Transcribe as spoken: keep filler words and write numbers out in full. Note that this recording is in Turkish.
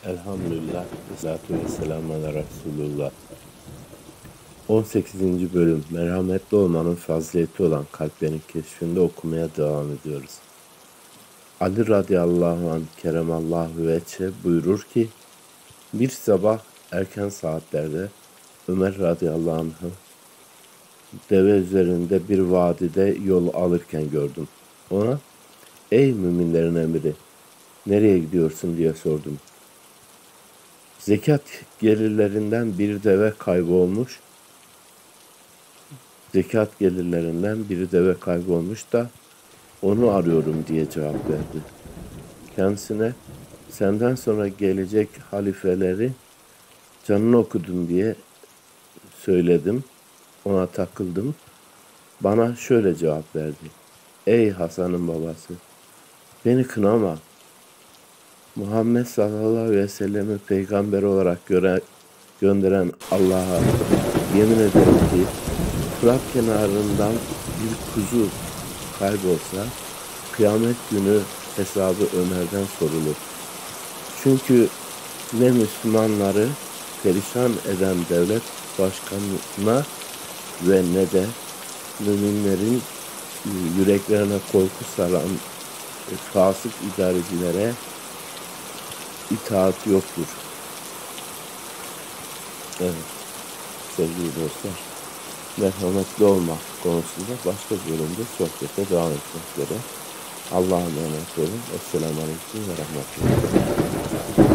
Elhamdülillah, salatu ve selamu ala Resulullah. on sekizinci bölüm, merhametli olmanın fazileti olan kalplerin keşfinde okumaya devam ediyoruz. Ali radıyallahu anh keremallahu veçhe buyurur ki, bir sabah erken saatlerde Ömer radıyallahu anh'ı deve üzerinde bir vadide yol alırken gördüm. Ona, ey müminlerin emiri, nereye gidiyorsun diye sordum. Zekat gelirlerinden bir deve kaybolmuş. Zekat gelirlerinden bir deve kaybolmuş da onu arıyorum diye cevap verdi. Kendisine senden sonra gelecek halifeleri canını okudun diye söyledim. Ona takıldım. Bana şöyle cevap verdi. Ey Hasan'ın babası, beni kınama. Muhammed sallallahu aleyhi ve sellem'i peygamber olarak göre, gönderen Allah'a yemin ederim ki Fırat kenarından bir kuzu kaybolsa kıyamet günü hesabı Ömer'den sorulur. Çünkü ne Müslümanları perişan eden devlet başkanına ve ne de müminlerin yüreklerine korku saran fasık idarecilere itaat yoktur. Evet, sevgili dostlar, merhametli olmak konusunda başka bölümde sohbete devam etmek üzere. Allah'a emanet olun. Esselamu Aleyküm ve Rahmetullah.